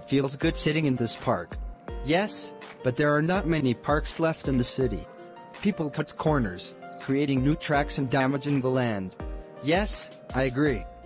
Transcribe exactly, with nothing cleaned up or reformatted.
feels good sitting in this park. Yes, but there are not many parks left in the city. People cut corners, creating new tracks and damaging the land. Yes, I agree.